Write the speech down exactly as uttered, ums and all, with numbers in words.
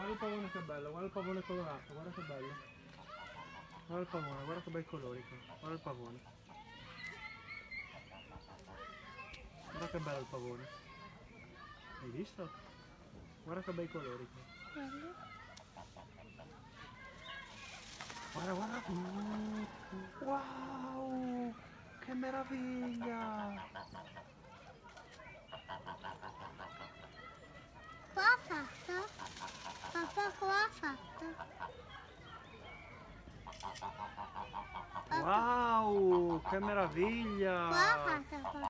Guarda il pavone che bello, guarda il pavone colorato, guarda che bello. Guarda il pavone, guarda che bei colori qua. Guarda il pavone. Guarda che bello il pavone. Hai visto? Guarda che bei colori qua. Guarda, guarda. Wow! Che meraviglia! Cosa ha fatto? Papà, cosa ha fatto? Wow! Che meraviglia! Cosa ha fatto?